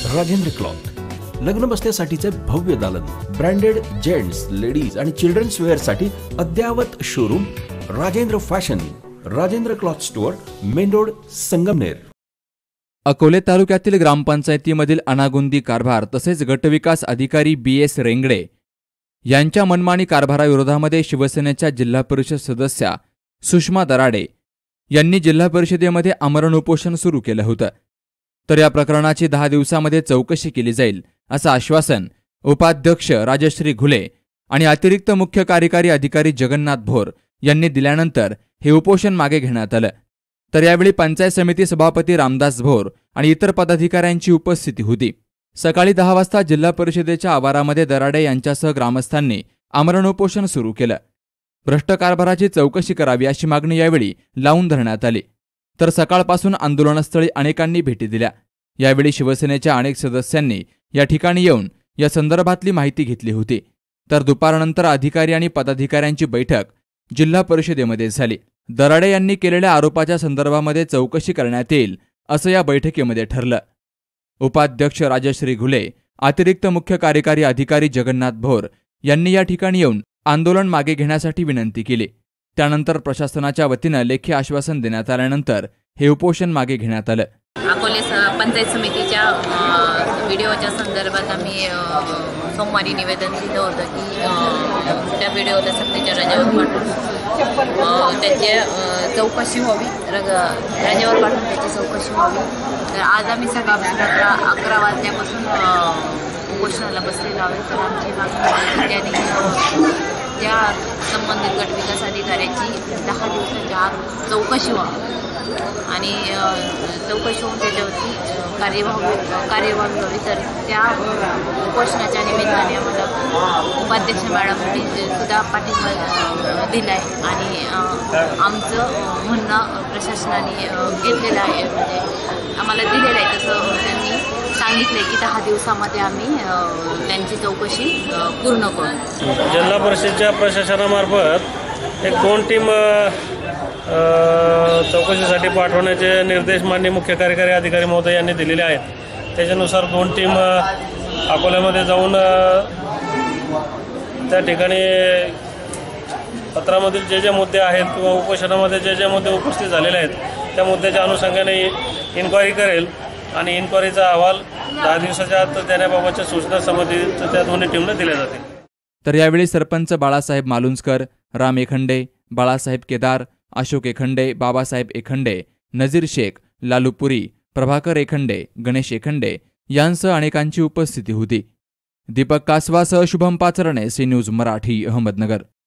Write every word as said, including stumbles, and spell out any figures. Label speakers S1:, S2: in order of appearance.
S1: Rajendra cloth, लग्न बसण्यासाठीचे भव्य दालन, ब्रँडेड जेंट्स, लेडीज आणि चिल्ड्रन्स वेअर साठी अद्यावत showroom Rajendra fashion, Rajendra cloth store, main road, Sangamner.
S2: Akole तालुक्यातील ग्रामपंचायतीमधील अनागोंदी कारभार तसेच गटविकास अधिकारी बी एस रेंगडे यांच्या मनमानी कारभाराविरोधामध्ये शिवसेनेच्या जिल्हा परिषद सदस्या सुषमा दराडे यांनी जिल्हा परिषदेमध्ये आमरण उपोषण सुरू केलं होतं. तर या प्रकरणाची दहा दिवसामध्ये चौकशी केली जाईल असं आश्वासन उपाध्यक्ष राजश्री घुले आणि अतिरिक्त मुख्य कार्यकारी अधिकारी जगन्नाथ भोर यांनी दिल्यानंतर हे उपोषण मागे घेण्यात आलं. तर यावेळी पंचायत समिती सभापती रामदास भोर आणि इतर पदाधिकाऱ्यांची उपस्थिती होती. सकाळी दहा वाजता जिल्हा परिषदेच्या आवारामध्ये दराडे यांच्यासह ग्रामस्थांनी आमरण उपोषण सुरू केलं. भ्रष्ट कारभाराची चौकशी करावी अशी मागणी यावेळी लावून धरण्यात आली. तर सकाळपासून आंदोलनस्थळी अनेकांनी भेटी दिल्या. यावेळी शिवसेनेच्या अनेक सदस्यांनी या ठिकाणी येऊन या संदर्भातली माहिती घेतली होती. तर दुपारनंतर अधिकारी आणि पदाधिकाऱ्यांची बैठक जिल्हा परिषदेमध्ये झाली. दराडे यांनी केलेल्या आरोपाच्या संदर्भामध्ये चौकशी करण्यात येईल असं या बैठकीमध्ये ठरलं. उपाध्यक्ष राजश्री घुले, अतिरिक्त मुख्य कार्यकारी अधिकारी जगन्नाथ भोर यांनी या ठिकाणी येऊन आंदोलन मागे घेण्यासाठी विनंती केली. त्यानंतर प्रशासनाच्या वतीनं लेखी आश्वासन देण्यात आल्यानंतर हे उपोषण मागे घेण्यात आलं.
S3: अकोले पंचायत समितीच्या व्हिडिओच्या संदर्भात आम्ही सोमवारी निवेदन दिलं होतं की त्या व्हिडिओला सक्तीच्या रजेवर पाठवून त्याची चौकशी व्हावी, रजेवर पाठवून त्याची चौकशी व्हावी. तर आज आम्ही सकाळपासून अकरा अकरा वाजल्यापासून उपोषणाला बसलेलो आहोत. तर आमची मागणी त्याने त्या संबंधित गट विकास अधिकाऱ्याची दहा दिवसाच्या आत चौकशी व्हावी आणि चौकशी होऊन त्याच्यावरती कार्यवाही कार्यवाही व्हावी. तर त्या उपोषणाच्या निमित्ताने आम्हाला उपाध्यक्ष मॅडमनी सुद्धा पाठिंबा दिला आहे आणि आमचं म्हणणं प्रशासनाने घेतलेलं आहे, म्हणजे आम्हाला दिलेलं आहे. तसं त्यांनी सांगितले की दहा दिवसामध्ये आम्ही त्यांची चौकशी पूर्ण करू.
S4: जिल्हा परिषदेच्या प्रशासनामार्फत एक दोन टीम चौकशीसाठी पाठवण्याचे निर्देश माननीय मुख्य कार्यकारी अधिकारी महोदय यांनी दिलेले आहेत. त्याच्यानुसार दोन टीम अकोल्यामध्ये जाऊन त्या ठिकाणी पत्रामधील जे जे मुद्दे आहेत किंवा उपोषणामध्ये जे जे मुद्दे उपस्थित झालेले आहेत त्या मुद्द्याच्या अनुषंगाने इन्क्वायरी करेल आणि इन्क्वायरीचा अहवाल दहा दिवसाच्या आत देण्याबाबतच्या सूचना संबंधित त्या दोन्ही टीमने दिल्या जातील.
S2: तर यावेळी सरपंच बाळासाहेब मालुंजकर, राम एखंडे, बाळासाहेब केदार, अशोक एखंडे, बाबासाहेब एखंडे, नजीर शेख, लालू पुरी, प्रभाकर एखंडे, गणेश एखंडे यांसह अनेकांची उपस्थिती होती. दीपक कासवासह शुभम पाचरणे, सी न्यूज मराठी, अहमदनगर.